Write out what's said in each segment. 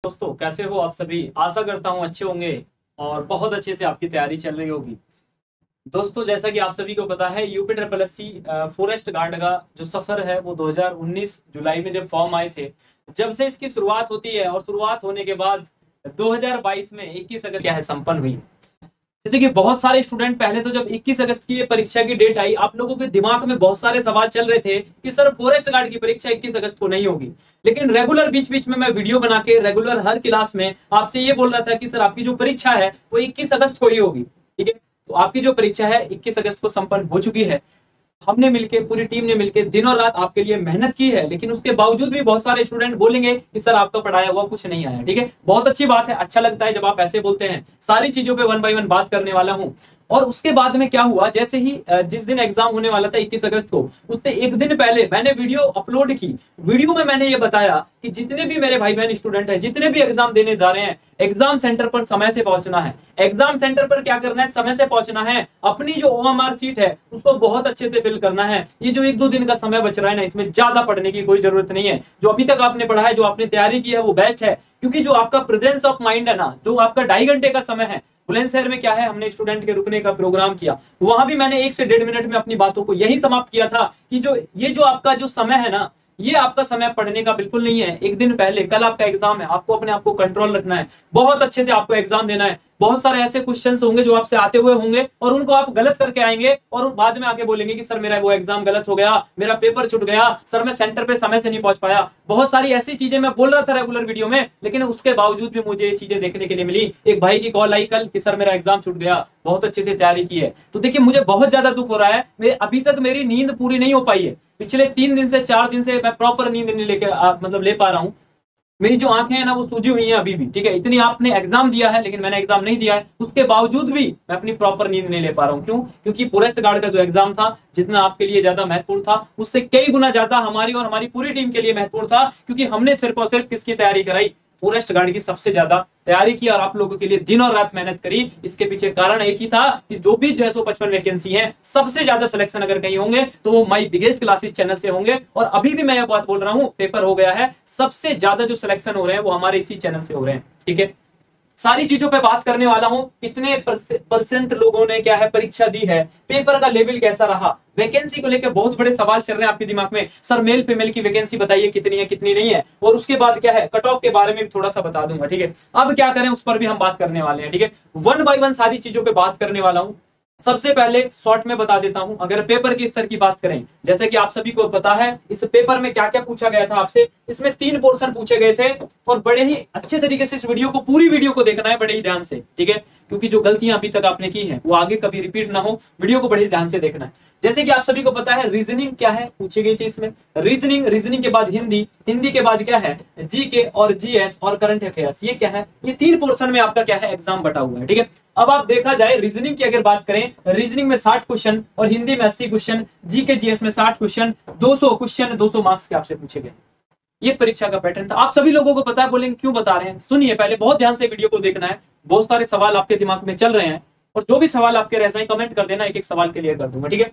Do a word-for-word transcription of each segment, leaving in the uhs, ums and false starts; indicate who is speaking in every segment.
Speaker 1: दोस्तों, कैसे हो आप सभी। आशा करता हूँ अच्छे होंगे और बहुत अच्छे से आपकी तैयारी चल रही होगी। दोस्तों, जैसा कि आप सभी को पता है, UP triple S C forest guard का जो सफर है वो दो हज़ार उन्नीस जुलाई में जब फॉर्म आए थे, जब से इसकी शुरुआत होती है और शुरुआत होने के बाद दो हज़ार बाईस में इक्कीस अगस्त क्या है संपन्न हुई। जैसे कि बहुत सारे स्टूडेंट पहले तो जब इक्कीस अगस्त की ये परीक्षा की डेट आई, आप लोगों के दिमाग में बहुत सारे सवाल चल रहे थे कि सर फॉरेस्ट गार्ड की परीक्षा इक्कीस अगस्त को नहीं होगी। लेकिन रेगुलर बीच बीच में मैं वीडियो बना के रेगुलर हर क्लास में आपसे ये बोल रहा था कि सर आपकी जो परीक्षा है वो इक्कीस अगस्त को ही होगी। ठीक है, तो आपकी जो परीक्षा है इक्कीस अगस्त को संपन्न हो चुकी है। हमने मिलके, पूरी टीम ने मिलके दिनों रात आपके लिए मेहनत की है, लेकिन उसके बावजूद भी बहुत सारे स्टूडेंट बोलेंगे कि सर आपका पढ़ाया हुआ कुछ नहीं आया। ठीक है, बहुत अच्छी बात है, अच्छा लगता है जब आप ऐसे बोलते हैं। सारी चीजों पे वन बाय वन बात करने वाला हूं। और उसके बाद में क्या हुआ, जैसे ही जिस दिन एग्जाम होने वाला था इक्कीस अगस्त को, उससे एक दिन पहले मैंने वीडियो अपलोड की। वीडियो में मैंने ये बताया कि जितने भी मेरे भाई बहन स्टूडेंट हैं, जितने भी एग्जाम देने जा रहे हैं, एग्जाम सेंटर पर समय से पहुंचना है। एग्जाम सेंटर पर क्या करना है, समय से पहुंचना है। अपनी जो ओएमआर सीट है उसको बहुत अच्छे से फिल करना है। ये जो एक दो दिन का समय बच रहा है ना, इसमें ज्यादा पढ़ने की कोई जरूरत नहीं है। जो अभी तक आपने पढ़ा है, जो आपने तैयारी की है, वो बेस्ट है। क्योंकि जो आपका प्रेजेंस ऑफ माइंड है ना, जो आपका ढाई घंटे का समय है, बुलंदशहर में क्या है, हमने स्टूडेंट के रुकने का प्रोग्राम किया। वहां भी मैंने एक से डेढ़ मिनट में अपनी बातों को यही समाप्त किया था कि जो ये जो आपका जो समय है ना, ये आपका समय पढ़ने का बिल्कुल नहीं है। एक दिन पहले, कल आपका एग्जाम है, आपको अपने आप को कंट्रोल रखना है, बहुत अच्छे से आपको एग्जाम देना है। बहुत सारे ऐसे क्वेश्चंस होंगे जो आपसे आते हुए होंगे और उनको आप गलत करके आएंगे और बाद में आके बोलेंगे कि सर मेरा वो एग्जाम गलत हो गया, मेरा पेपर छूट गया, सर मैं सेंटर पे समय से नहीं पहुंच पाया। बहुत सारी ऐसी चीजें मैं बोल रहा था रेगुलर वीडियो में, लेकिन उसके बावजूद भी मुझे ये चीजें देखने के लिए मिली। एक भाई की कॉल आई कल कि सर मेरा एग्जाम छूट गया, बहुत अच्छे से तैयारी की है। तो देखिए, मुझे बहुत ज्यादा दुख हो रहा है। मेरे अभी तक मेरी नींद पूरी नहीं हो पाई है। पिछले तीन दिन से चार दिन से मैं प्रॉपर नींद नहीं लेके मतलब ले पा रहा हूँ। मेरी जो आंखें हैं ना वो सूजी हुई हैं अभी भी। ठीक है, इतनी आपने एग्जाम दिया है, लेकिन मैंने एग्जाम नहीं दिया है, उसके बावजूद भी मैं अपनी प्रॉपर नींद नहीं ले पा रहा हूँ। क्यों? क्योंकि फॉरेस्ट गार्ड का जो एग्जाम था, जितना आपके लिए ज्यादा महत्वपूर्ण था, उससे कई गुना ज्यादा हमारी और हमारी पूरी टीम के लिए महत्वपूर्ण था। क्योंकि हमने सिर्फ और सिर्फ किसकी तैयारी कराई, फॉरेस्ट गार्ड की सबसे ज्यादा तैयारी की और आप लोगों के लिए दिन और रात मेहनत करी। इसके पीछे कारण एक ही था कि जो भी छह सौ पचपन वैकेंसी है, सबसे ज्यादा सिलेक्शन अगर कहीं होंगे तो वो माई बिगेस्ट क्लासेस चैनल से होंगे। और अभी भी मैं ये बात बोल रहा हूं, पेपर हो गया है, सबसे ज्यादा जो सिलेक्शन हो रहे हैं वो हमारे इसी चैनल से हो रहे हैं। ठीक है, सारी चीजों पे बात करने वाला हूं। कितने परसेंट लोगों ने क्या है परीक्षा दी है, पेपर का लेवल कैसा रहा, वैकेंसी को लेकर बहुत बड़े सवाल चल रहे हैं आपके दिमाग में। सर मेल फीमेल की वैकेंसी बताइए कितनी है, कितनी नहीं है। और उसके बाद क्या है, कट ऑफ के बारे में भी थोड़ा सा बता दूंगा। ठीक है, अब क्या करें उस पर भी हम बात करने वाले हैं। ठीक है, वन बाय वन सारी चीजों पे बात करने वाला हूं। सबसे पहले शॉर्ट में बता देता हूं, अगर पेपर के स्तर की बात करें, जैसे कि आप सभी को पता है इस पेपर में क्या क्या पूछा गया था आपसे। इसमें तीन पोर्शन पूछे गए थे और बड़े ही अच्छे तरीके से इस वीडियो को, पूरी वीडियो को देखना है बड़े ही ध्यान से। ठीक है, क्योंकि जो गलतियां अभी तक आपने की हैं वो आगे कभी रिपीट ना हो, वीडियो को बड़े ध्यान से देखना है। जैसे कि आप सभी को पता है रीजनिंग क्या है, पूछी गई थी इसमें रीजनिंग। रीजनिंग के बाद हिंदी, हिंदी के बाद क्या है जीके और जीएस और करंट अफेयर्स। ये क्या है, ये तीन पोर्शन में आपका क्या है एग्जाम बटा हुआ है। ठीक है, अब आप देखा जाए रीजनिंग की अगर बात करें, रीजनिंग में साठ क्वेश्चन और हिंदी में अस्सी क्वेश्चन, जीके जीएस में साठ क्वेश्चन, दो सौ क्वेश्चन, दो सौ मार्क्स के आपसे पूछे गए। ये परीक्षा का पैटर्न था। आप सभी लोगों को पता है, बोलेंगे क्यों बता रहे हैं, सुनिए पहले, बहुत ध्यान से वीडियो को देखना है। बहुत सारे सवाल आपके दिमाग में चल रहे हैं और जो भी सवाल आपके रह जाए कमेंट कर देना, एक एक सवाल क्लियर कर दूंगा। ठीक है,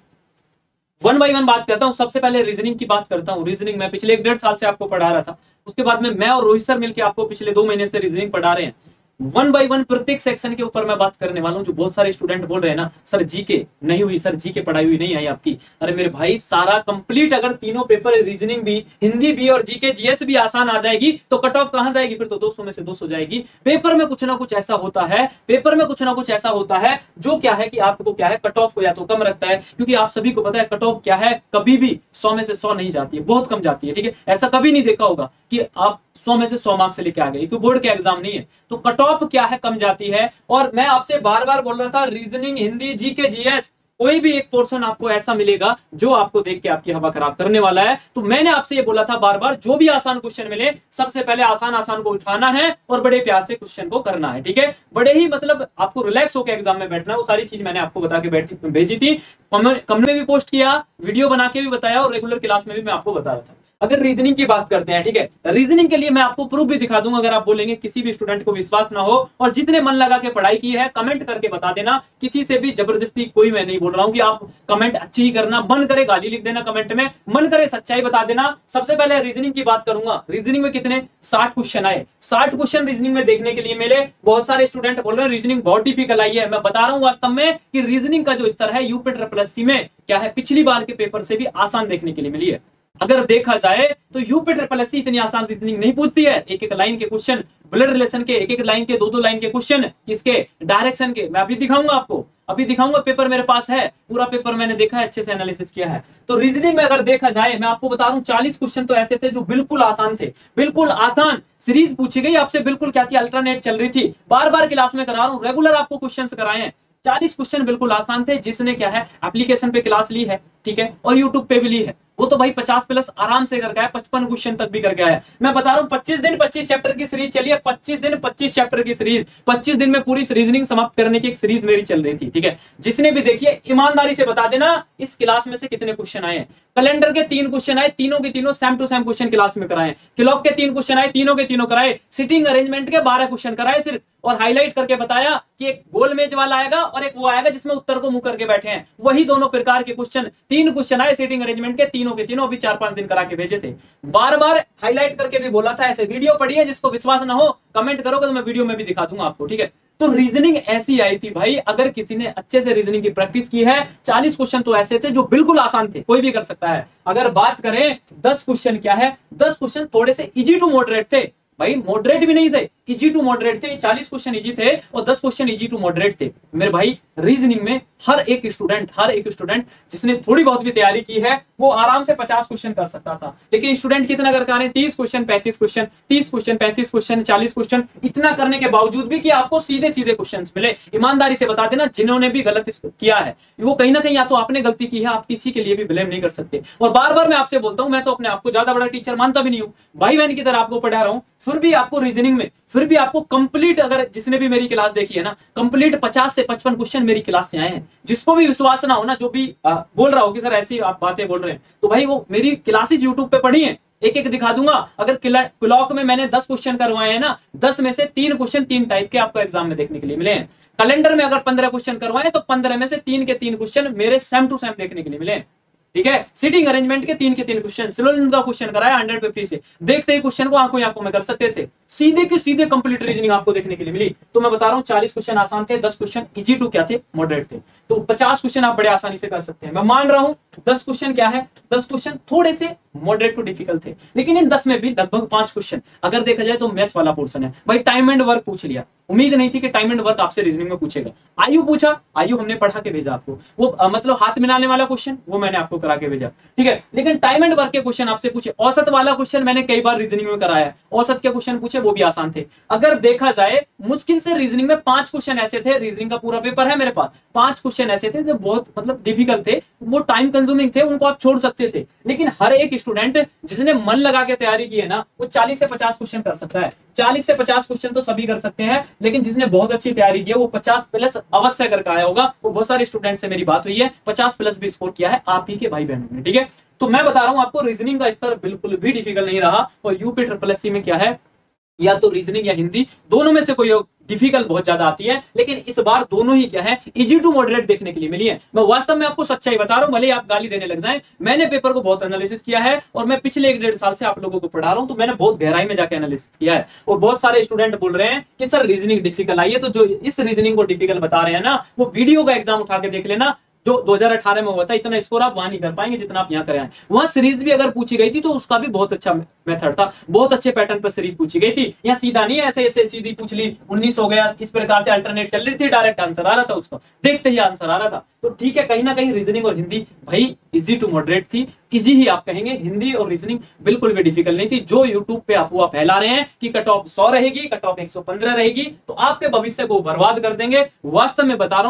Speaker 1: वन बाय वन बात करता हूं। सबसे पहले रीजनिंग की बात करता हूं। रीजनिंग में पिछले एक डेढ़ साल से आपको पढ़ा रहा था, उसके बाद में मैं और रोहित सर मिलकर आपको पिछले दो महीने से रीजनिंग पढ़ा रहे हैं। वन बाय वन प्रत्येक सेक्शन के ऊपर मैं बात करने वाला हूं। जो बहुत सारे स्टूडेंट बोल रहे हैं ना, सर जीके नहीं हुई, सर जीके पढ़ाई हुई नहीं आई आपकी। अरे मेरे भाई, सारा कंप्लीट अगर तीनों पेपर, रीजनिंग भी, हिंदी भी और जीके जीएस भी आसान आ जाएगी तो कट ऑफ कहां जाएगी, फिर तो दो सौ में से दो सौ जाएगी। पेपर में कुछ ना कुछ ऐसा होता है, पेपर में कुछ ना कुछ ऐसा होता है जो क्या है कि आपको क्या है कट ऑफ को या तो कम रखता है। क्योंकि आप सभी को पता है कट ऑफ क्या है, कभी भी सौ में से सौ नहीं जाती है, बहुत कम जाती है। ठीक है, ऐसा कभी नहीं देखा होगा कि आप सौ में से सौ मार्क्स से लेके आ गए, क्योंकि बोर्ड के एग्जाम नहीं है। तो कट ऑफ क्या है, कम जाती है। और मैं आपसे बार बार बोल रहा था, रीजनिंग, हिंदी, जीके, जीएस, कोई भी एक पोर्शन आपको ऐसा मिलेगा जो आपको देख के आपकी हवा खराब करने वाला है। तो मैंने आपसे ये बोला था बार बार, जो भी आसान क्वेश्चन मिले सबसे पहले आसान आसान को उठाना है और बड़े प्यार से क्वेश्चन को करना है। ठीक है, बड़े ही मतलब आपको रिलैक्स होकर एग्जाम में बैठना है। वो सारी चीज मैंने आपको बता के बैठी भेजी थी, कमेंट में भी पोस्ट किया, वीडियो बना के भी बताया और रेगुलर क्लास में भी मैं आपको बता रहा था। अगर रीजनिंग की बात करते हैं, ठीक है, रीजनिंग के लिए मैं आपको प्रूफ भी दिखा दूंगा, अगर आप बोलेंगे किसी भी स्टूडेंट को विश्वास ना हो, और जिसने मन लगा के पढ़ाई की है कमेंट करके बता देना, किसी से भी जबरदस्ती कोई मैं नहीं बोल रहा हूं कि आप कमेंट अच्छी ही करना, मन करे गाली लिख देना कमेंट में, मन करे सच्चाई बता देना। सबसे पहले रीजनिंग की बात करूंगा। रीजनिंग में कितने साठ क्वेश्चन आए, साठ क्वेश्चन रीजनिंग में देखने के लिए मिले। बहुत सारे स्टूडेंट बोल रहे हैं रीजनिंग बहुत डिफिकल्ट आई है। मैं बता रहा हूं वास्तव में कि रीजनिंग का जो स्तर है यूपी ट्रिपल एससी में क्या है, पिछली बार के पेपर से भी आसान देखने के लिए मिली है। अगर देखा जाए तो यूपी ट्रिपल एससी इतनी आसान रीजनिंग नहीं पूछती है। एक एक लाइन के क्वेश्चन, ब्लड रिलेशन के, एक एक लाइन के, दो दो लाइन के क्वेश्चन, किसके, डायरेक्शन के, मैं अभी दिखाऊंगा आपको, अभी दिखाऊंगा, पेपर मेरे पास है, पूरा पेपर मैंने देखा है, अच्छे से एनालिसिस किया है। तो रीजनिंग में अगर देखा जाए, मैं आपको बता रहा हूं चालीस क्वेश्चन तो ऐसे थे जो बिल्कुल आसान थे, बिल्कुल आसान। सीरीज पूछी गई आपसे, बिल्कुल क्या थी, अल्टरनेट चल रही थी, बार बार क्लास में करा रहा हूं, रेगुलर आपको क्वेश्चन कराए हैं। चालीस क्वेश्चन बिल्कुल आसान थे। जिसने क्या है एप्लीकेशन पे क्लास ली है, ठीक है, और यूट्यूब पे भी ली है, वो तो भाई पचास प्लस आराम से करके आया, पचपन क्वेश्चन तक भी करके आया। मैं बता रहा हूँ पच्चीस दिन पच्चीस चैप्टर की सीरीज चली है, पच्चीस दिन पच्चीस चैप्टर की सीरीज, पच्चीस दिन में पूरी रीजनिंग समाप्त करने की एक सीरीज मेरी चल रही थी, ठीक है। जिसने भी देखी है ईमानदारी से बता देना इस क्लास में से कितने क्वेश्चन आए हैं। कैलेंडर के तीन क्वेश्चन आए, तीनों के तीनों same to same question class में कराए। क्लॉक के तीन क्वेश्चन आए, तीनों के तीनों कराए। सिटिंग अरेंजमेंट के बारह क्वेश्चन कराए सिर्फ, और हाईलाइट करके बताया कि एक गोल मेज वाला आएगा और एक वो आएगा जिसमें उत्तर को मुंह करके बैठे हैं, वही दोनों प्रकार के क्वेश्चन। तीन क्वेश्चन आए सिटिंग अरेंजमेंट के, तीनों के तीनों अभी चार पांच दिन करा के भेजे थे। बार बार हाईलाइट करके भी बोला था। ऐसे वीडियो पड़ी है, जिसको विश्वास ना हो कमेंट करोगे तो मैं वीडियो में भी दिखा दूंगा आपको, ठीक है। तो रीजनिंग ऐसी आई थी भाई, अगर किसी ने अच्छे से रीजनिंग की प्रैक्टिस की है, चालीस क्वेश्चन तो ऐसे थे जो बिल्कुल आसान थे, कोई भी कर सकता है। अगर बात करें दस क्वेश्चन क्या है, दस क्वेश्चन थोड़े से इजी टू मॉडरेट थे भाई, मॉडरेट भी नहीं थे, इजी टू मॉडरेट थे। चालीस क्वेश्चन इजी थे और दस क्वेश्चन इजी टू मॉडरेट थे। मेरे भाई रीजनिंग में हर एक स्टूडेंट हर एक स्टूडेंट जिसने थोड़ी बहुत भी तैयारी की है वो आराम से पचास क्वेश्चन कर सकता था। लेकिन स्टूडेंट कितना करके आ रहे हैं, तीस क्वेश्चन पैंतीस क्वेश्चन तीस क्वेश्चन पैंतीस क्वेश्चन चालीस क्वेश्चन, इतना करने के बावजूद भी कि आपको सीधे सीधे क्वेश्चन मिले। ईमानदारी से बता देना जिन्होंने भी गलत किया है वो कहीं ना कहीं या तो आपने गलती की है, आप किसी के लिए भी ब्लेम नहीं कर सकते। और बार बार मैं आपसे बोलता हूं, मैं तो अपने आपको ज्यादा बड़ा टीचर मानता भी नहीं हूं, भाई बहन की तरह आपको पढ़ा रहा हूं, फिर भी आपको रीजनिंग में फिर भी आपको कंप्लीट, अगर जिसने भी मेरी क्लास देखी है ना, कंप्लीट पचास से पचपन क्वेश्चन मेरी क्लास से आए हैं। जिसको भी विश्वास ना हो ना, जो भी आ, बोल रहा हो कि सर ऐसी आप बातें बोल रहे हैं, तो भाई वो मेरी क्लासेस यूट्यूब पे पढ़ी है, एक एक दिखा दूंगा। अगर क्लॉक में मैंने दस क्वेश्चन करवाए हैं ना, दस में से तीन क्वेश्चन तीन टाइप के आपको एग्जाम में देखने के लिए मिले हैं। कैलेंडर में अगर पंद्रह क्वेश्चन करवाए तो पंद्रह में से तीन के तीन क्वेश्चन मेरे सेम टू सेम देखने के लिए मिले हैं, ठीक है। सीटिंग अरेंजमेंट के तीन के तीन क्वेश्चन, सिलोजिज्म का क्वेश्चन कराया हंड्रेड पे फ्री से, देखते ही क्वेश्चन को आंखों आंखों में कर सकते थे, सीधे के सीधे कंप्लीट रीजनिंग आपको देखने के लिए मिली। तो मैं बता रहा हूं चालीस क्वेश्चन आसान थे, दस क्वेश्चन इजी टू क्या थे, मॉडरेट थे। तो पचास क्वेश्चन आप बड़े आसानी से कर सकते हैं। मैं मान रहा हूं दस क्वेश्चन क्या है, दस क्वेश्चन थोड़े से मॉडरेट टू डिफिकल्ट थे, लेकिन इन दस में भी लगभग पांच क्वेश्चन अगर देखा जाए तो मैथ वाला पोर्शन है। भाई टाइम एंड वर्क पूछ लिया, उम्मीद नहीं थी कि टाइम एंड वर्क आपसे रीजनिंग में पूछेगा। आयु पूछा, आयु हमने पढ़ा के भेजा आपको, वो आ, मतलब हाथ मिलाने वाला क्वेश्चन वो मैंने आपको करा के भेजा, ठीक है। लेकिन टाइम एंड वर्क के क्वेश्चन आपसे पूछे, औसत वाला क्वेश्चन मैंने कई बार रीजनिंग में कराया, औसत के क्वेश्चन पूछे वो भी आसान थे। अगर देखा जाए मुश्किल से रीजनिंग में पांच क्वेश्चन ऐसे थे, रीजनिंग का पूरा पेपर है मेरे पास, पांच क्वेश्चन ऐसे थे जो बहुत मतलब डिफिकल्ट थे, वो टाइम कंज्यूमिंग थे, उनको आप छोड़ सकते थे। लेकिन हर एक स्टूडेंट जिसने मन लगा के तैयारी की है ना, वो चालीस से पचास क्वेश्चन कर सकता है। चालीस से पचास क्वेश्चन तो सभी कर सकते हैं, लेकिन जिसने बहुत अच्छी तैयारी की है वो पचास प्लस अवश्य करके आया होगा। वो बहुत सारे स्टूडेंट से मेरी बात हुई है, पचास प्लस भी स्कोर किया है आप ही के भाई बहनों ने, ठीक है। तो मैं बता रहा हूं आपको रीजनिंग का स्तर बिल्कुल भी डिफिकल्ट नहीं रहा। और यूपी ट्रिपल एससी में क्या है, या तो रीजनिंग या हिंदी, दोनों में से कोई डिफिकल्ट बहुत ज्यादा आती है, लेकिन इस बार दोनों ही क्या है, इजी टू मॉडरेट देखने के लिए मिली है। मैं वास्तव में आपको सच्चाई बता रहा हूं, भले आप गाली देने लग जाएं, मैंने पेपर को बहुत एनालिसिस किया है और मैं पिछले एक डेढ़ साल से आप लोगों को पढ़ा रहा हूं, तो मैंने बहुत गहराई में जाकर एनालिसिस किया है। और बहुत सारे स्टूडेंट बोल रहे हैं कि सर रीजनिंग डिफिकल्ट आई है, तो जो इस रीजनिंग को डिफिकल्ट बता रहे हैं ना, वो वीडियो का एग्जाम उठा के देख लेना जो दो हज़ार अठारह में हुआ था। इतना स्कोर आप वहां नहीं कर पाएंगे जितना आप यहाँ कर आए। वहां सीरीज भी अगर पूछी गई थी तो उसका भी बहुत अच्छा मेथड था, बहुत अच्छे पैटर्न पर सीरीज पूछी गई थी। यहाँ सीधा नहीं है, ऐसे ऐसे सीधी पूछ ली, उन्नीस हो गया, इस प्रकार से अल्टरनेट चल रही थी, डायरेक्ट आंसर आ रहा था, उसका देखते ही आंसर आ रहा था। तो ठीक है, कहीं ना कहीं रीजनिंग और हिंदी भाई इजी टू मॉडरेट थी, इजी ही आप कहेंगे, हिंदी और रीजनिंग बिल्कुल भी डिफिकल्ट नहीं थी। जो यूट्यूब पे आप हुआ फैला रहे हैं कि कट ऑफ सौ रहेगी, कट ऑफ एक सौ पंद्रह रहेगी, तो आपके भविष्य को बर्बाद कर देंगे। वास्तव में बता रहा हूं भाई,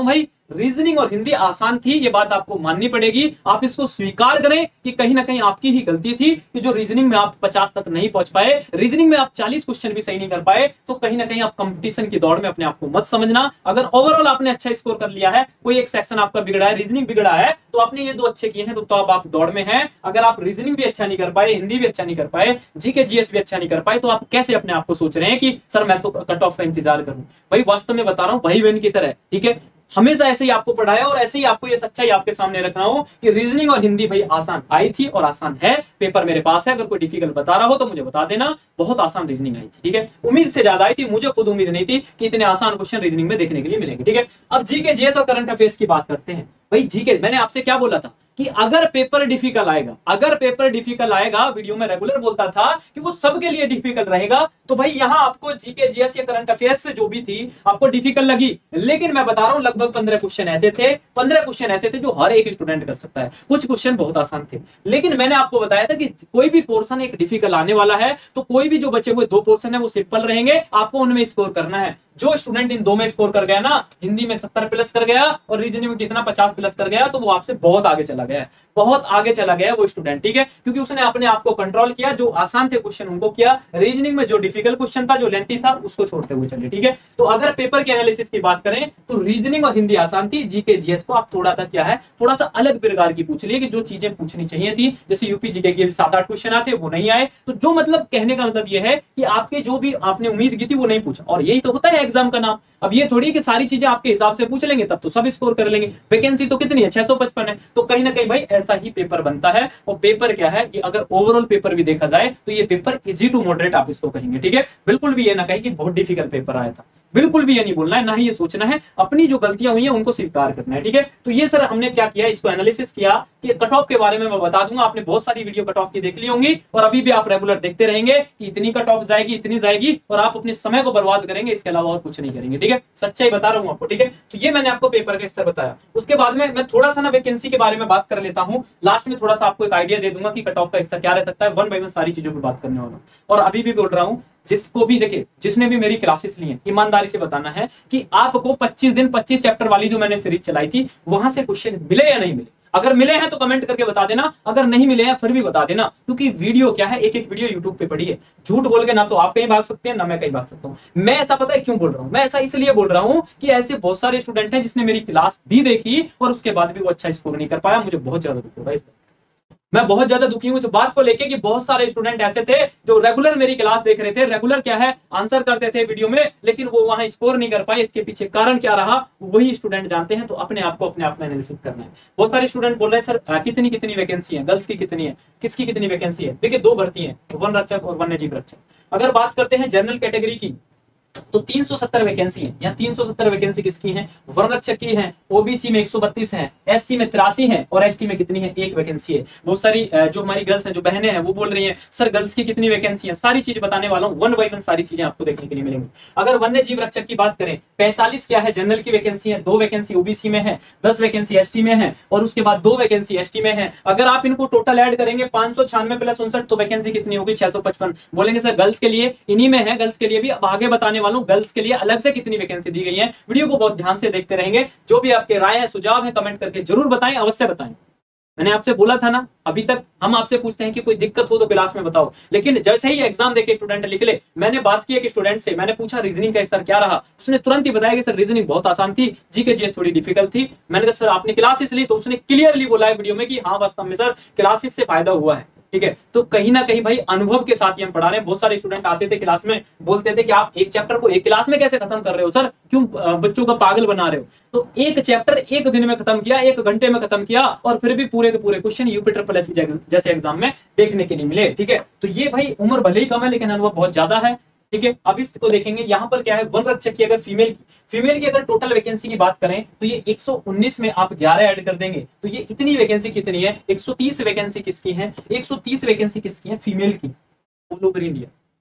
Speaker 1: रीजनिंग और हिंदी आसान थी, ये बात आपको माननी पड़ेगी। आप इसको स्वीकार करें कि कहीं ना कहीं आपकी ही गलती थी कि जो रीजनिंग में आप पचास तक नहीं पहुंच पाए, रीजनिंग में आप चालीस क्वेश्चन भी सही नहीं कर पाए, तो कहीं ना कहीं आप कंपटीशन की दौड़ में अपने आप को मत समझना। अगर ओवरऑल आपने अच्छा स्कोर कर लिया है, कोई एक सेक्शन आपका बिगड़ा है, रीजनिंग बिगड़ा है, तो आपने ये दो अच्छे किए हैं, तो, तो अब आप दौड़ में हैं। अगर आप रीजनिंग भी अच्छा नहीं कर पाए, हिंदी भी अच्छा नहीं कर पाए, जीके जीएस भी अच्छा नहीं कर पाए, तो आप कैसे अपने आप को सोच रहे हैं कि सर मैं तो कट ऑफ का इंतजार करूं। भाई वास्तव में बता रहा हूं, भाई बहन की तरह, ठीक है, हमेशा ऐसे ही आपको पढ़ाया और ऐसे ही आपको ये सच्चाई आपके सामने रख रहा हूं कि रीजनिंग और हिंदी भाई आसान आई थी और आसान है। पेपर मेरे पास है, अगर कोई डिफिकल्ट बता रहा हो तो मुझे बता देना। बहुत आसान रीजनिंग आई थी, ठीक है, उम्मीद से ज्यादा आई थी, मुझे खुद उम्मीद नहीं थी कि इतने आसान क्वेश्चन रीजनिंग में देखने के लिए मिलेंगे, ठीक है। अब जीके जीएस और करंट अफेयर्स की बात करते हैं। भाई जीके, मैंने आपसे क्या बोला था कि अगर पेपर डिफिकल्ट आएगा, अगर पेपर डिफिकल्ट आएगा, वीडियो में रेगुलर बोलता था कि वो सबके लिए डिफिकल्ट रहेगा, तो भाई यहां आपको जीके जीएस या करंट अफेयर्स से जो भी थी आपको डिफिकल्ट लगी, लेकिन मैं बता रहा हूं लगभग पंद्रह क्वेश्चन ऐसे थे, पंद्रह क्वेश्चन ऐसे थे जो हर एक स्टूडेंट कर सकता है। कुछ क्वेश्चन बहुत आसान थे, लेकिन मैंने आपको बताया था कि कोई भी पोर्शन एक डिफिकल्ट आने वाला है, तो कोई भी जो बचे हुए दो पोर्शन है वो सिंपल रहेंगे, आपको उनमें स्कोर करना है। जो स्टूडेंट इन दो में स्कोर कर गया ना, हिंदी में सत्तर प्लस कर गया और रीजनिंग में कितना पचास प्लस कर गया, तो वो आपसे बहुत आगे चला गया है, बहुत आगे चला गया है वो स्टूडेंट, ठीक है, क्योंकि उसने अपने आप को कंट्रोल किया। जो आसान थे क्वेश्चन उनको किया, रीजनिंग में जो डिफिकल्ट क्वेश्चन था, जो लेंथी था, उसको छोड़ते हुए चले, ठीक है। तो अगर पेपर के एनालिसिस की बात करें तो रीजनिंग और हिंदी आसान थी, जीके जीएस को आप थोड़ा सा क्या है, थोड़ा सा अलग प्रकार की पूछ लिए कि जो चीजें पूछनी चाहिए थी, जैसे यूपी जीके के सात आठ क्वेश्चन आते वो नहीं आए। तो जो मतलब कहने का मतलब यह है कि आपके जो भी आपने उम्मीद की थी वो नहीं पूछा, और यही तो होता है एग्जाम का नाम। अब ये थोड़ी कि सारी चीजें आपके हिसाब से पूछ लेंगे तब तो सब स्कोर कर लेंगे, वैकेंसी तो कितनी है, छह सौ पचपन है, तो कहीं ना कहीं भाई ऐसा ही पेपर बनता है। और पेपर क्या है कि अगर ओवरऑल पेपर भी देखा जाए तो ये पेपर इजी टू मॉडरेट आप इसको कहेंगे, ठीक है। बिल्कुल भी ये ना कहें कि बहुत डिफिकल्ट पेपर आया था, बिल्कुल भी ये नहीं बोलना है, ना ही ये सोचना है, अपनी जो गलतियां हुई हैं उनको स्वीकार करना है, ठीक है। तो ये सर हमने क्या किया, इसको एनालिसिस किया कि कट ऑफ के बारे में मैं बता दूंगा। आपने बहुत सारी वीडियो कट ऑफ की देख ली होंगी और अभी भी आप रेगुलर देखते रहेंगे कि इतनी कट ऑफ जाएगी, इतनी जाएगी, और आप अपने समय को बर्बाद करेंगे, इसके अलावा और कुछ नहीं करेंगे, ठीक है। सच्चाई बता रहा हूं आपको, ठीक है। तो ये मैंने आपको पेपर का स्तर बताया। उसके बाद में मैं थोड़ा सा ना वैकेंसी के बारे में बात कर लेता हूं, लास्ट में थोड़ा सा आपको एक आइडिया दे दूंगा कि कट ऑफ का स्तर क्या रह सकता है। वन बाय वन सारी चीजों पर बात करने वाला हूं, और अभी भी बोल रहा हूं जिसको भी देखे, जिसने भी मेरी क्लासेस ली हैं, ईमानदारी से बताना है कि आपको पच्चीस दिन पच्चीस चैप्टर वाली जो मैंने सीरीज चलाई थी वहां से क्वेश्चन मिले या नहीं मिले। अगर मिले हैं तो कमेंट करके बता देना, अगर नहीं मिले हैं फिर भी बता देना, क्योंकि वीडियो क्या है, एक एक वीडियो यूट्यूब पे पड़ी है। झूठ बोल के ना तो आप कहीं भाग सकते हैं, ना मैं कहीं भाग सकता हूं। मैं ऐसा पता है क्यों बोल रहा हूं, मैं ऐसा इसलिए बोल रहा हूं कि ऐसे बहुत सारे स्टूडेंट हैं जिसने मेरी क्लास भी देखी और उसके बाद भी वो अच्छा स्कोर नहीं कर पाया। मुझे बहुत ज्यादा दुख हो रहा है, मैं बहुत ज्यादा दुखी हूं इस बात को लेके कि बहुत सारे स्टूडेंट ऐसे थे जो रेगुलर मेरी क्लास देख रहे थे, रेगुलर क्या है आंसर करते थे वीडियो में, लेकिन वो वहां स्कोर नहीं कर पाए। इसके पीछे कारण क्या रहा वही स्टूडेंट जानते हैं। तो अपने आप को अपने आप में एनालिसिस करना है। बहुत सारे स्टूडेंट बोल रहे हैं सर कितनी कितनी वैकेंसी है, गर्ल्स की कितनी है, किसकी कितनी वैकेंसी है। देखिए दो भर्ती है, वन रक्षक और वन्य जीव रक्षक। अगर बात करते हैं जनरल कैटेगरी की तो तीन सौ सत्तर वैकेंसी है। यहाँ तीन सौ सत्तर वैकेंसी किसकी है, वन रक्षक की है। ओबीसी में एक सौ बत्तीस है, एससी में तिरासी है और एसटी में कितनी है, एक वैकेंसी है। बहुत सारी जो हमारी गर्ल्स हैं, जो बहनें हैं, वो बोल रही हैं सर गर्ल्स की कितनी वैकेंसी है। सारी चीज बताने वाला हूँ, वन बाई वन सारी चीजें आपको देखने के लिए मिलेंगी। अगर वन्य जीव रक्षक की बात करें, पैंतालीस क्या है जनरल की वैकेंसी है, दो वैकेंसी ओबीसी में है, दस वैकेंसी एसटी में है और उसके बाद दो वैकेंसी एसटी में है। अगर आप इनको टोटल ऐड करेंगे पांच सौ छियानवे प्लस उनसठ तो वैकेंसी कितनी होगी, छह सौ पचपन। बोलेंगे सर गर्ल्स के लिए इन्हीं में है, गर्ल्स के लिए भी अब आगे बताने वाला हूँ गर्ल्स के लिए अलग से कितनी वैकेंसी दी गई है। वीडियो को बहुत ध्यान से देखते रहेंगे। जो भी आपके राय है, सुझाव है, कमेंट करके जरूर बताएं, अवश्य बताएं। मैंने आपसे बोला था ना, अभी तक हम आपसे पूछते हैं कि कोई दिक्कत हो तो क्लास में बताओ, लेकिन जैसे ही एग्जाम देके स्टूडेंट निकले, मैंने बात की एक स्टूडेंट से, मैंने पूछा रीजनिंग का स्तर क्या रहा, उसने तुरंत ही बताया कि सर रीजनिंग बहुत आसान थी, जीके जीएस थोड़ी डिफिकल्ट थी। मैंने कहा सर आपने क्लासेस ली, तो उसने क्लियरली बोला है वीडियो में कि हाँ वास्तव में सर क्लासेस से फायदा हुआ है, ठीक है। तो कहीं ना कहीं भाई अनुभव के साथ ही हम पढ़ा रहे हैं। बहुत सारे स्टूडेंट आते थे क्लास में, बोलते थे कि आप एक चैप्टर को एक क्लास में कैसे खत्म कर रहे हो सर, क्यों बच्चों का पागल बना रहे हो। तो एक चैप्टर एक दिन में खत्म किया, एक घंटे में खत्म किया और फिर भी पूरे के पूरे क्वेश्चन यूपी ट्रिपल एससी जैसे एग्जाम में देखने के लिए मिले, ठीक है। तो ये भाई उम्र भले ही कम है लेकिन अनुभव बहुत ज्यादा है, ठीक है। अब इसको देखेंगे, यहाँ पर क्या है, वन रक्षक की अगर फीमेल की फीमेल की अगर टोटल वैकेंसी की बात करें तो ये एक सौ उन्नीस में आप ग्यारह ऐड कर देंगे तो ये इतनी वैकेंसी कितनी है, एक सौ तीस वैकेंसी किसकी है, एक सौ तीस वैकेंसी किसकी है, फीमेल की, ऑल ओवर इंडिया।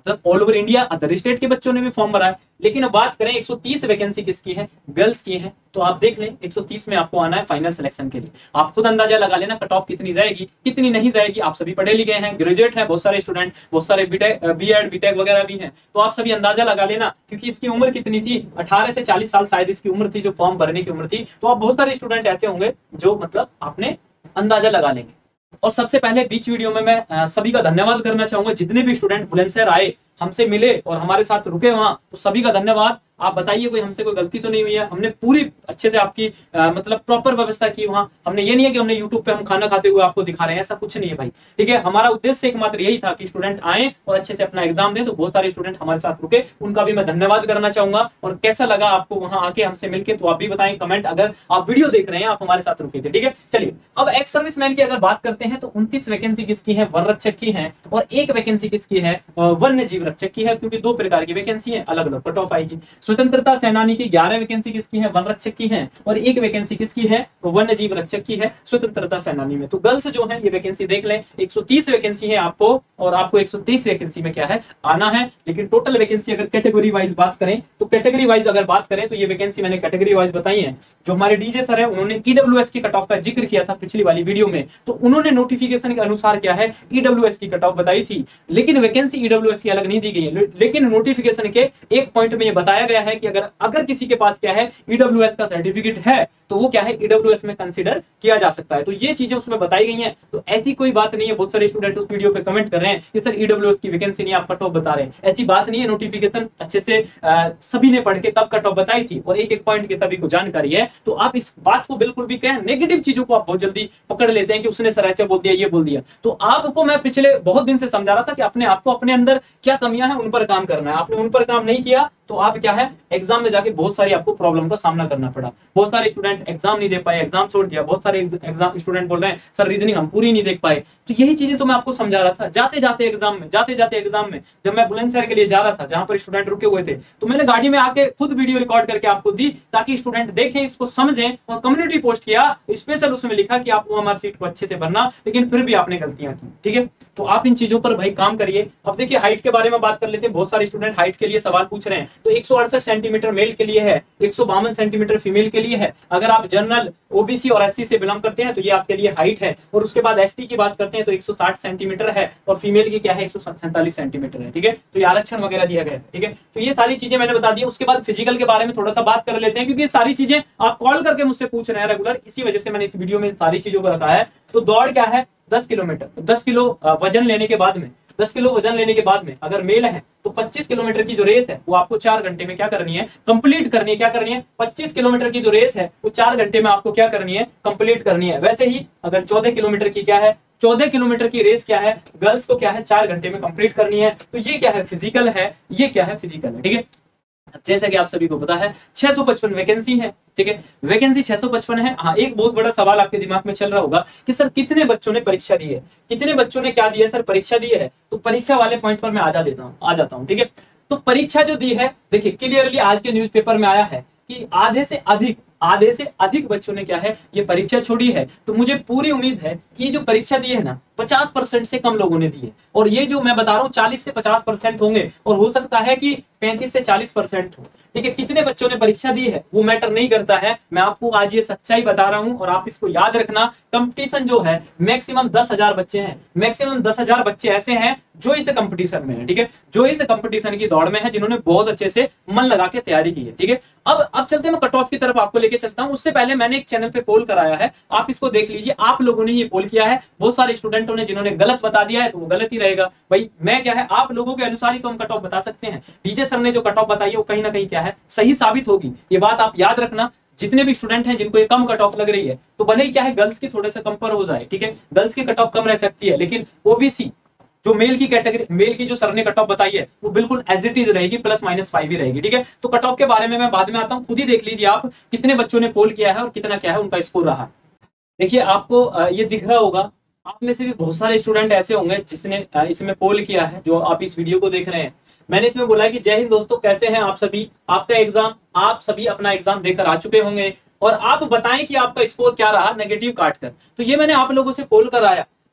Speaker 1: मतलब all over India other state के बच्चों ने भी फॉर्म भरा है। लेकिन अब बात करें एक सौ तीस वैकेंसी किसकी है, गर्ल्स की है। तो आप देख लें एक सौ तीस में आपको आना है फाइनल सिलेक्शन के लिए। आप खुद अंदाजा लगा लेना कट ऑफ कितनी जाएगी कितनी नहीं जाएगी। आप सभी पढ़े लिखे हैं, ग्रेजुएट हैं, बहुत सारे स्टूडेंट, बहुत सारे बीटेक बीएड बीटेक वगैरह भी हैं। तो आप सभी अंदाजा लगा लेना, क्योंकि इसकी उम्र कितनी थी, अठारह से चालीस साल शायद इसकी उम्र थी, जो फॉर्म भरने की उम्र थी। तो आप बहुत सारे स्टूडेंट ऐसे होंगे जो मतलब आपने अंदाजा लगा लेंगे। और सबसे पहले बीच वीडियो में मैं सभी का धन्यवाद करना चाहूंगा, जितने भी स्टूडेंट बुलंदशहर आए, हमसे मिले और हमारे साथ रुके वहां, तो सभी का धन्यवाद। आप बताइए कोई हमसे कोई गलती तो नहीं हुई है? हमने पूरी अच्छे से आपकी आ, मतलब प्रॉपर व्यवस्था की वहां। हमने ये नहीं है कि हमने यूट्यूब पे हम खाना खाते हुए आपको दिखा रहे हैं, ऐसा कुछ नहीं है भाई, ठीक है। हमारा उद्देश्य एकमात्र यही था कि स्टूडेंट आए और अच्छे से अपना एग्जाम दें। तो बहुत सारे स्टूडेंट हमारे साथ रुके, उनका भी मैं धन्यवाद करना चाहूंगा। और कैसा लगा आपको वहां आके हमसे मिलकर, तो आप भी बताएं कमेंट, अगर आप वीडियो देख रहे हैं, आप हमारे साथ रुके थे, ठीक है। चलिए अब एक्स सर्विसमैन की अगर बात करते हैं तो उनतीस वैकेंसी किसकी है, वन रक्षक की है। और एक वैकेंसी किसकी है, वन्य जीव रक्षक की है, क्योंकि दो प्रकार की वैकेंसी है, अलग अलग कट ऑफ आएगी। स्वतंत्रता सेनानी की ग्यारह वैकेंसी किसकी है, वन रक्षक की है। और एक वैकेंसी किसकी है, वन्य जीव रक्षक की है, स्वतंत्रता सेनानी में। तो गर्ल्स जो है ये वैकेंसी देख लें, एक सौ तीस वैकेंसी है आपको, और आपको एक सौ तीस वैकेंसी में क्या है, आना है। लेकिन टोटल वैकेंसी अगर कैटेगरी वाइज बात करें, तो कैटेगरी वाइज अगर बात करें तो ये वैकेंसी मैंने कैटेगरी वाइज बताई है। जो हमारे डीजे सर है उन्होंने ईडब्ल्यूएस की कट ऑफ का जिक्र किया था पिछली वाली वीडियो में, तो उन्होंने नोटिफिकेशन के अनुसार क्या है, ईडब्ल्यूएस की कट ऑफ बताई थी। लेकिन वैकेंसी ईडब्ल्यूएस की अलग नहीं दी गई है, लेकिन नोटिफिकेशन के एक पॉइंट में ये बताया गया है कि अगर अगर किसी के पास क्या है, ईडब्ल्यूएस का सर्टिफिकेट है, तो वो क्या है, ईडब्ल्यूएस में कंसीडर किया जा सकता है। तो ये चीजें उसमें बताई गई हैं। तो ऐसी कोई बात नहीं है, बहुत सारे स्टूडेंट उस वीडियो पे कमेंट कर रहे हैं कि सर ईडब्ल्यूएस की वैकेंसी नहीं, आप कट ऑफ बता रहे हैं। ऐसी बात नहीं है, नोटिफिकेशन अच्छे से आ, सभी ने पढ़ के तब कट ऑफ बताई थी, और एक एक पॉइंट की सभी को जानकारी है। तो आप इस बात को बिल्कुल भी क्या नेगेटिव चीजों को आप बहुत जल्दी पकड़ लेते हैं कि उसने सर ऐसे बोल दिया, ये बोल दिया। तो आपको मैं पिछले बहुत दिन से समझा रहा था कि अपने आपको अपने अंदर क्या कमियां हैं उन पर काम करना है। आपने उन पर काम नहीं किया तो आप क्या है, एग्जाम में जाके बहुत सारी आपको प्रॉब्लम का सामना करना पड़ा। बहुत सारे स्टूडेंट एग्जाम नहीं दे पाए, एग्जाम छोड़ दिया। बहुत सारे एग्जाम स्टूडेंट बोल रहे हैं सर रीजनिंग हम पूरी नहीं देख पाए। तो यही चीजें तो मैं आपको समझा रहा था। जाते जाते एग्जाम में जाते जाते एग्जाम में जब मैं बुलंदशहर के लिए जा रहा था, जहां पर स्टूडेंट रुके हुए थे, तो मैंने गाड़ी में आके खुद वीडियो रिकॉर्ड करके आपको दी, ताकि स्टूडेंट देखें, इसको समझें। और कम्युनिटी पोस्ट किया, स्पेशल उसमें लिखा कि आप ओएमआर सीट को अच्छे से भरना, लेकिन फिर भी आपने गलतियां की, ठीक है। तो आप इन चीजों पर भाई काम करिए। अब देखिए हाइट के बारे में बात कर लेते हैं। बहुत सारे स्टूडेंट हाइट के लिए सवाल पूछ रहे हैं। तो एक सौ अड़सठ सेंटीमीटर मेल के लिए है, एक सौ बावन सेंटीमीटर फीमेल के लिए है। अगर आप जनरल ओबीसी और एससी से बिलोंग करते हैं तो ये आपके लिए हाइट है। और उसके बाद एसटी की बात करते हैं तो एक सौ साठ सेंटीमीटर है, और फीमेल की क्या है, एक सौ सैंतालीस सेंटीमीटर है, ठीक है। तो ये आरक्षण वगैरह दिया गया है, ठीक है। तो ये सारी चीजें मैंने बता दी। उसके बाद फिजिकल के बारे में थोड़ा सा बात कर लेते हैं, क्योंकि ये सारी चीजें आप कॉल करके मुझसे पूछ रहे हैं रेगुलर, इसी वजह से मैंने इस वीडियो में सारी चीजों को रखा है। तो दौड़ क्या है, दस किलोमीटर, दस किलो वजन लेने के बाद में दस किलो वजन लेने के बाद में अगर मेल है तो पच्चीस किलोमीटर की जो रेस है वो आपको चार घंटे में क्या करनी है, कंप्लीट करनी है। क्या करनी है, पच्चीस किलोमीटर की जो रेस है वो चार घंटे में आपको क्या करनी है, कंप्लीट करनी है। वैसे ही अगर चौदह किलोमीटर की क्या है, चौदह किलोमीटर की रेस क्या है, गर्ल्स को क्या है, चार घंटे में कंप्लीट करनी है। तो ये क्या है, फिजिकल है, ये क्या है, फिजिकल है, ठीक है। जैसा कि आप सभी को पता है छह सौ पचपन वैकेंसी है, ठीक है। वैकेंसी छह सौ पचपन है। हाँ, एक बहुत बड़ा सवाल आपके दिमाग में चल रहा होगा कि सर कितने बच्चों ने परीक्षा दी है, कितने बच्चों ने क्या दिया, सर परीक्षा दी है। तो परीक्षा वाले पॉइंट पर मैं आ जा देता हूँ आ जाता हूँ ठीक है। तो परीक्षा जो दी है, देखिए क्लियरली आज के न्यूज़पेपर में आया है कि आधे से अधिक आधे से अधिक बच्चों ने क्या है, ये परीक्षा छोड़ी है। तो मुझे पूरी उम्मीद है कि ये जो परीक्षा दी है ना, पचास परसेंट से कम लोगों ने दी है। और ये जो मैं बता रहा हूँ चालीस से पचास परसेंट होंगे, और हो सकता है कि पैंतीस से चालीस परसेंट हो, ठीक है। कितने बच्चों ने परीक्षा दी है वो मैटर नहीं करता है। मैं आपको आज ये सच्चाई बता रहा हूँ, और आप इसको याद रखना। कंपटीशन जो है मैक्सिमम दस हजार बच्चे हैं, मैक्सिमम दस हजार बच्चे ऐसे हैं जो इस कंपटीशन में है, ठीक है, जो इस कंपटीशन की दौड़ में है, जिन्होंने बहुत अच्छे से मन लगा के तैयारी की है, ठीक है। अब अब चलते हैं, मैं कट ऑफ की तरफ आपको लेके चलता हूँ। उससे पहले मैंने एक चैनल पे पोल कराया है, आप इसको देख लीजिए। आप लोगों ने ये पोल किया है, बहुत सारे स्टूडेंटों ने जिन्होंने गलत बता दिया है, तो वो गलत ही रहेगा भाई। मैं क्या है, आप लोगों के अनुसार ही तो हम कट ऑफ बता सकते हैं। डीजे सर ने जो कट ऑफ बताई है वो कहीं ना कहीं क्या है, सही साबित होगी। ये बात आप याद रखना। जितने भी स्टूडेंट हैं जिनको ये कम कट ऑफ लग रही है, तो भले ही क्या है, गर्ल्स की थोड़े से कम पर हो जाए, ठीक है, गर्ल्स की कट ऑफ कम रह सकती है, लेकिन ओबीसी जो मेल की कैटेगरी, मेल की जो सर ने कट ऑफ बताई है वो बिल्कुल एज इट इज रहेगी, प्लस माइनस फाइव ही रहेगी, ठीक है। तो कट ऑफ के बारे में मैं बाद में आता हूं, खुद ही देख लीजिए आप कितने बच्चों ने पोल किया है और कितना क्या है उनका स्कोर रहा। देखिए आपको ये दिख रहा होगा, आप में से भी बहुत सारे स्टूडेंट ऐसे होंगे जिसने इसमें पोल किया है, जो आप इस वीडियो को देख रहे हैं। मैंने इसमें बोला है कि जय हिंद दोस्तों, कैसे हैं आप सभी। आपका एग्जाम, आप सभी अपना एग्जाम देकर आ चुके होंगे, और आप बताएं कि आपका स्कोर क्या रहा नेगेटिव काट कर। तो ये मैंने आप लोगों से पोल कराया।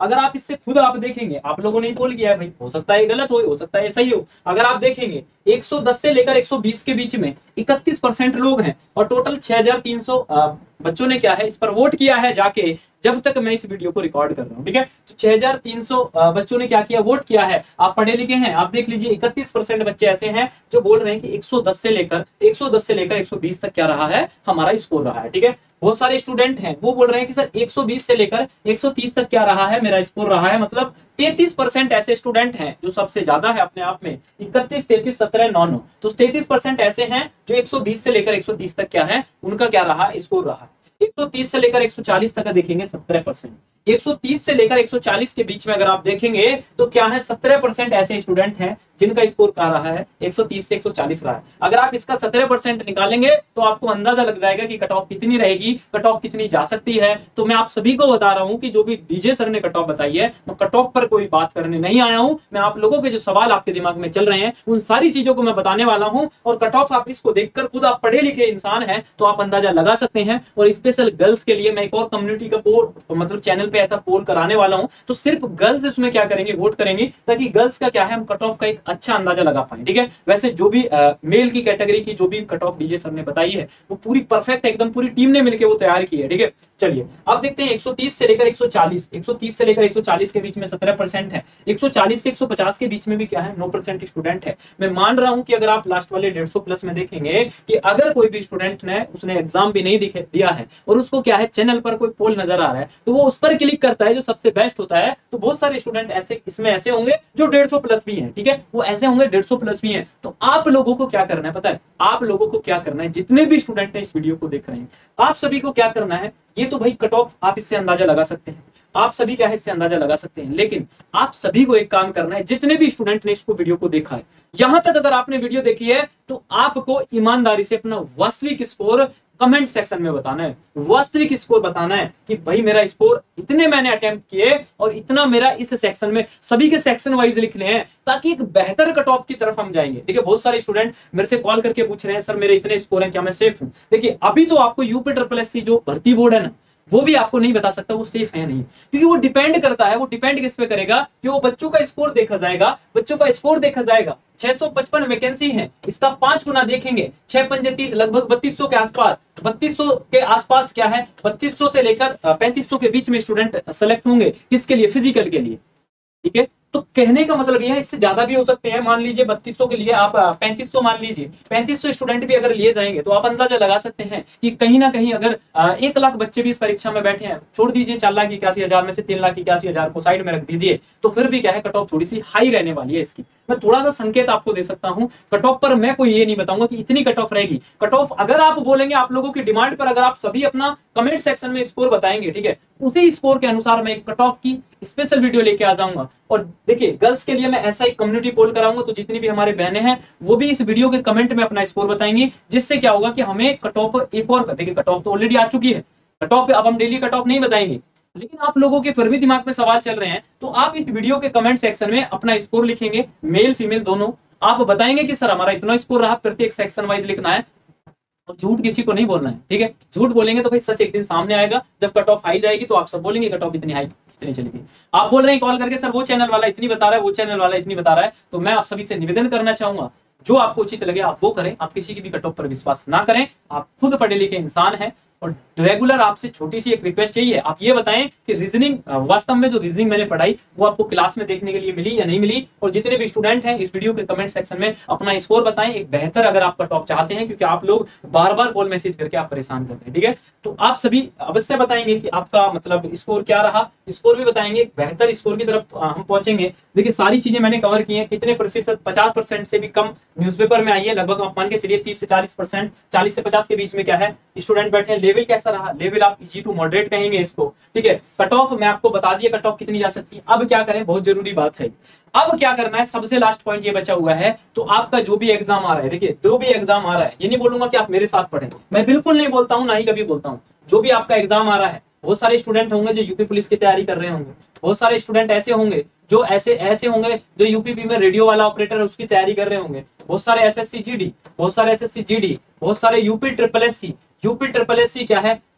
Speaker 1: अगर आप इससे खुद आप देखेंगे, आप लोगों ने पोल किया है भाई, हो सकता है गलत हो, हो सकता है सही हो। अगर आप देखेंगे एक सौ दस से लेकर एक सौ बीस के बीच में इकतीस परसेंट लोग हैं और टोटल छह हज़ार तीन सौ बच्चों ने क्या है इस पर वोट किया है जाके, जब तक मैं इस वीडियो को रिकॉर्ड कर रहा हूं, ठीक है। तो छह हज़ार तीन सौ बच्चों ने क्या किया, वोट किया है। आप पढ़े लिखे हैं, आप देख लीजिए इकतीस परसेंट बच्चे ऐसे हैं जो बोल रहे हैं कि एक सौ दस से लेकर एक सौ दस से लेकर एक सौ बीस तक क्या रहा है, हमारा स्कोर रहा है, ठीक है। बहुत सारे स्टूडेंट हैं वो बोल रहे हैं कि सर एक सौ बीस से लेकर एक सौ तीस तक क्या रहा है, मेरा स्कोर रहा है। मतलब तैंतीस परसेंट ऐसे स्टूडेंट हैं जो सबसे ज्यादा है अपने आप में, इकतीस, तैंतीस, सत्रह, नौ नौ, तो तैंतीस परसेंट ऐसे हैं जो एक सौ बीस से लेकर एक सौ तीस तक क्या है, उनका क्या रहा, स्कोर रहा है। एक सौ तीस से लेकर एक सौ चालीस तक का देखेंगे सत्रह परसेंट, एक सौ तीस से लेकर एक सौ चालीस के बीच में अगर आप देखेंगे तो क्या है, सत्रह परसेंट ऐसे स्टूडेंट हैं जिनका स्कोर क्या रहा है, एक सौ तीस से एक सौ चालीस रहा है। अगर आप इसका सत्रह परसेंट निकालेंगे तो आपको अंदाजा लग जाएगा कि कट ऑफ कितनी रहेगी, कट ऑफ कितनी जा सकती है। तो मैं आप सभी को बता रहा हूं कि जो भी डीजे सर ने कट ऑफ बताई है, मैं कट ऑफ पर कोई बात करने नहीं आया हूं। मैं आप लोगों के जो सवाल आपके दिमाग में चल रहे हैं उन सारी चीजों को मैं बताने वाला हूं। और कट ऑफ आप इसको देखकर खुद आप पढ़े लिखे इंसान हैं तो आप अंदाजा लगा सकते हैं। और स्पेशल गर्ल्स के लिए मैं एक और कम्युनिटी का पोल, मतलब चैनल पे ऐसा पोल कराने वाला हूं, तो सिर्फ गर्ल्स इसमें क्या करेंगे, वोट करेंगे, ताकि गर्ल्स का क्या है, हम कट ऑफ का एक अच्छा अंदाजा लगा पाए, ठीक है। वैसे जो भी आ, मेल की कैटेगरी की जो भी कट ऑफ डीजे सर ने बताई है वो पूरी परफेक्ट, एकदम पूरी टीम ने मिलकर वो तैयार की है, ठीक है। चलिए अब देखते हैं एक सौ तीस से लेकर एक सौ चालीस, एक सौ तीस से लेकर एक सौ चालीस के बीच में सत्रह परसेंट है, एक सौ चालीस से एक सौ पचास के बीच में भी क्या है, नौ परसेंट स्टूडेंट है। मैं मान रहा हूं कि अगर आप लास्ट वाले डेढ़ सौ प्लस में देखेंगे कि अगर कोई भी स्टूडेंट ने उसने एग्जाम भी नहीं दिया है और उसको क्या है चैनल पर कोई पोल नजर आ रहा है तो वो उस पर क्लिक करता है जो सबसे बेस्ट होता है। तो बहुत सारे स्टूडेंट ऐसे इसमें ऐसे होंगे जो डेढ़ सौ प्लस भी हैं, ठीक है, वो ऐसे होंगे डेढ़ सौ प्लस भी हैं। तो आप लोगों को क्या करना है पता है, आप लोगों को क्या करना है, जितने भी स्टूडेंट ने इस वीडियो को देख रहे हैं, आप सभी को क्या करना है, ये तो भाई कट ऑफ आप इससे अंदाजा लगा सकते हैं, आप सभी क्या है इससे अंदाजा लगा सकते हैं, लेकिन आप सभी को एक काम करना है, जितने भी स्टूडेंट ने इसको वीडियो को देखा है, यहां तक अगर आपने वीडियो देखी है तो आपको ईमानदारी से अपना वास्तविक स्कोर कमेंट सेक्शन में बताना है। वास्तविक स्कोर बताना है कि भाई मेरा स्कोर इतने मैंने अटेम्प्ट किए और इतना मेरा इस सेक्शन में, सभी के सेक्शन वाइज लिखने हैं ताकि एक बेहतर कट ऑफ की तरफ हम जाएंगे। देखिए बहुत सारे स्टूडेंट मेरे से कॉल करके पूछ रहे हैं सर मेरे इतने स्कोर हैं, क्या मैं सेफ हूं। देखिए अभी तो आपको यूपी ट्रिपल एस सी जो भर्ती बोर्ड है ना, वो भी आपको नहीं बता सकता वो सेफ है या नहीं, क्योंकि वो डिपेंड करता है, वो डिपेंड किस पे करेगा कि वो बच्चों का स्कोर देखा जाएगा, बच्चों का स्कोर देखा जाएगा। छह सौ पचपन वैकेंसी है, इसका पांच गुना देखेंगे, छह पंजे तीस, लगभग बत्तीस सौ के आसपास, बत्तीस सौ के आसपास क्या है, बत्तीस सौ से लेकर पैंतीस सौ के बीच में स्टूडेंट सेलेक्ट होंगे, किसके लिए, फिजिकल के लिए, ठीक है। तो कहने का मतलब यह है इससे ज्यादा भी हो सकते हैं, मान लीजिए बत्तीस सौ के लिए आप पैंतीस सौ मान लीजिए, पैंतीस सौ स्टूडेंट भी अगर लिए जाएंगे तो आप अंदाजा लगा सकते हैं कि कहीं ना कहीं अगर एक लाख बच्चे भी इस परीक्षा में बैठे हैं, छोड़ दीजिए चार लाख इक्यासी हजार में से तीन लाख इक्यासी हजार को साइड में रख दीजिए, तो फिर भी क्या है कट ऑफ थोड़ी सी हाई रहने वाली है इसकी। मैं थोड़ा सा संकेत आपको दे सकता हूं, कट ऑफ पर मैं कोई ये नहीं बताऊंगा कि इतनी कट ऑफ रहेगी। कट ऑफ अगर आप बोलेंगे, आप लोगों की डिमांड पर अगर आप सभी अपना कमेंट सेक्शन में स्कोर बताएंगे, ठीक है, उसी स्कोर के अनुसार मैं एक कट ऑफ की स्पेशल वीडियो लेके आ जाऊंगा। और देखिए गर्ल्स के लिए मैं ऐसा ही कम्युनिटी पोल कराऊंगा, तो जितनी भी हमारे बहनें हैं वो भी इस वीडियो के कमेंट में अपना स्कोर बताएंगी, जिससे क्या होगा कि हमें कट ऑफ एक और, देखिए कट ऑफ तो ऑलरेडी आ चुकी है, कट ऑफ अब हम डेली कट ऑफ नहीं बताएंगे, लेकिन आप लोगों के फिर भी दिमाग में सवाल चल रहे हैं तो आप इस वीडियो के कमेंट सेक्शन में अपना स्कोर लिखेंगे, मेल फीमेल दोनों, आप बताएंगे कि सर हमारा इतना स्कोर रहा, प्रत्येक सेक्शन वाइज लिखना है और झूठ किसी को नहीं बोलना है, ठीक है। झूठ बोलेंगे तो भाई सच एक दिन सामने आएगा, जब कट ऑफ हाई जाएगी तो आप सब बोलेंगे कट ऑफ इतनी हाई कितनी चलेगी। आप बोल रहे हैं कॉल करके सर वो चैनल वाला इतनी बता रहा है, वो चैनल वाला इतनी बता रहा है, तो मैं आप सभी से निवेदन करना चाहूंगा जो आपको उचित लगे आप वो करें, आप किसी की भी कट ऑफ पर विश्वास ना करें। आप खुद पढ़े लिखे इंसान हैं और रेगुलर आपसे छोटी सी एक रिक्वेस्ट यही है, आप ये बताएं कि रीजनिंग वास्तव में जो रीजनिंग मैंने पढ़ाई वो आपको क्लास में देखने के लिए मिली या नहीं मिली। और जितने भी स्टूडेंट हैं इस वीडियो के कमेंट सेक्शन में अपना स्कोर बताएं, एक बेहतर अगर आप कट ऑफ चाहते हैं, क्योंकि आप लोग बार बार कॉल मैसेज करके आप परेशान कर रहे हैं, ठीक है। तो आप सभी अवश्य बताएंगे कि आपका मतलब स्कोर क्या रहा, स्कोर भी बताएंगे, एक बेहतर स्कोर की तरफ हम पहुंचेंगे। देखिए सारी चीजें मैंने कवर की हैं, कितने प्रतिशत, पचास परसेंट से भी कम न्यूज़पेपर में आई है, लगभग आप मान के चलिए तीस से चालीस परसेंट, चालीस से पचास के बीच में क्या है स्टूडेंट बैठे हैं। लेवल कैसा रहा, लेवल आप इजी टू मॉडरेट कहेंगे इसको, ठीक है। कट ऑफ मैं आपको बता दिया कट ऑफ कितनी जा सकती है। अब क्या करें, बहुत जरूरी बात है, अब क्या करना है, सबसे लास्ट पॉइंट ये बचा हुआ है। तो आपका जो भी एग्जाम आ रहा है, देखिए जो भी एग्जाम आ रहा है, ये नहीं बोलूंगा कि आप मेरे साथ पढ़ें, मैं बिल्कुल नहीं बोलता हूं, ना ही कभी बोलता हूं। जो भी आपका एग्जाम आ रहा है, बहुत सारे स्टूडेंट होंगे जो यूपी पुलिस की तैयारी कर रहे होंगे, बहुत सारे स्टूडेंट ऐसे होंगे जो ऐसे ऐसे होंगे जो यूपीपी में रेडियो वाला ऑपरेटर है उसकी तैयारी कर रहे होंगे, बहुत सारे एसएससी जीडी, बहुत सारे एसएससी जीडी, बहुत सारे UP triple S C. UP triple S C क्या है,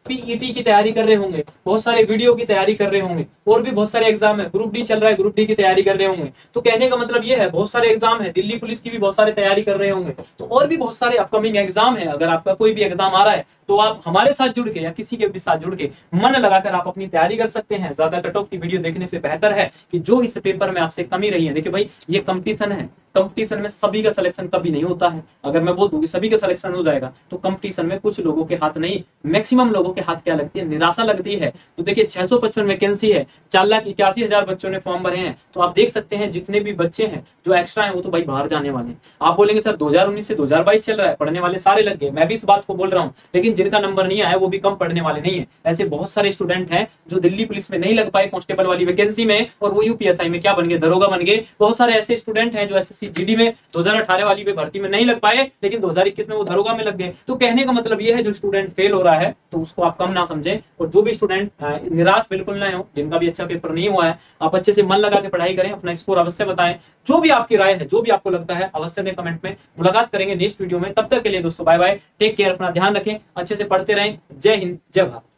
Speaker 1: पीईटी की तैयारी कर रहे होंगे, बहुत सारे वीडियो की तैयारी कर रहे होंगे, और भी बहुत सारे एग्जाम है, ग्रुप डी चल रहा है, ग्रुप डी की तैयारी कर रहे होंगे। तो कहने का मतलब ये है बहुत सारे एग्जाम है, दिल्ली पुलिस की भी बहुत सारे तैयारी कर रहे होंगे, तो और भी बहुत सारे अपकमिंग एग्जाम है। अगर आपका कोई भी एग्जाम आ रहा है तो आप हमारे साथ जुड़ के या किसी के भी साथ जुड़ के मन लगाकर आप अपनी तैयारी कर सकते हैं। ज्यादा कट ऑफ की वीडियो देखने से बेहतर है कि जो इस पेपर में आपसे कमी रही है। देखिए भाई, ये कंपटीशन है, कंपटीशन में सभी का सिलेक्शन कभी नहीं होता है। अगर मैं बोल दूं कि सभी का सिलेक्शन हो जाएगा तो कंपटीशन में कुछ लोगों के हाथ नहीं, मैक्सिमम लोगों के हाथ क्या लगती है, निराशा लगती है। तो देखिए छह सौ पचपन वैकेंसी है, चार लाख इक्यासी हजार बच्चों ने फॉर्म भरे हैं। तो आप देख सकते हैं जितने भी बच्चे हैं जो एक्स्ट्रा है वो तो भाई बाहर जाने वाले हैं। आप बोलेंगे सर दो हजार उन्नीस से दो हजार बाईस चल रहा है, पढ़ने वाले सारे लग गए, मैं भी इस बात को बोल रहा हूँ, लेकिन जिनका नंबर नहीं आया वो भी कम पढ़ने वाले नहीं है। ऐसे बहुत सारे स्टूडेंट हैं जो दिल्ली पुलिस में नहीं लग पाए कांस्टेबल वाली वैकेंसी में, और वो यूपीएसआई में क्या बन गए, दरोगा बन गए। बहुत सारे ऐसे स्टूडेंट हैं जो एसएससी जीडी में दो हजार अठारह वाली में भर्ती में नहीं लग पाए, लेकिन दो हजार इक्कीस में वो दरोगा में लग गए। तो कहने का मतलब ये है जो स्टूडेंट फेल हो रहा है तो उसको आप कम ना समझें, और जो भी स्टूडेंट निराश बिल्कुल ना हो, जिनका भी अच्छा पेपर नहीं हुआ है, आप अच्छे से मन लगा के पढ़ाई करें, अपना स्कोर अवश्य बताएं। जो भी आपकी राय है, जो भी आपको लगता है अवश्य दें कमेंट में। मुलाकात करेंगे नेक्स्ट वीडियो में, तब तक के लिए दोस्तों बाय बाय, टेक केयर, अपना ध्यान रखें, अच्छे से पढ़ते रहें। जय हिंद, जय भारत।